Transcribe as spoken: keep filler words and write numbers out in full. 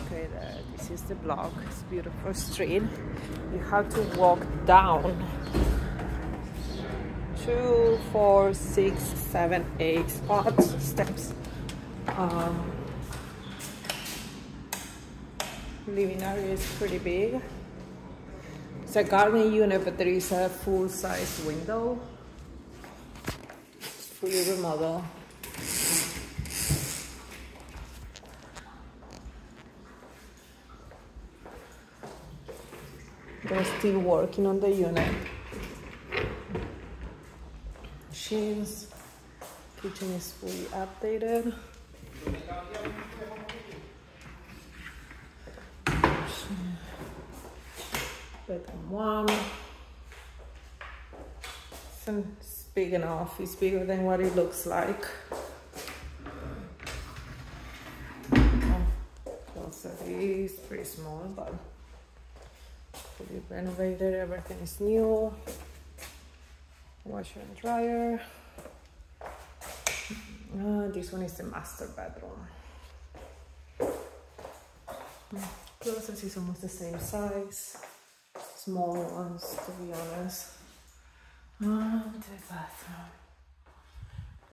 Okay, there, this is the block. It's a beautiful street. You have to walk down two, four, six, seven, eight spots, steps. Um, living area is pretty big. It's a garden unit, but there is a full-size window. It's fully remodeled. They're still working on the unit. Machines. Kitchen is fully updated. Bedroom one. It's big enough. It's bigger than what it looks like. Closet is pretty small, but fully renovated. Everything is new. Washer and dryer. Uh, this one is the master bedroom. Closet is almost the same size. Small ones, to be honest. And the bathroom.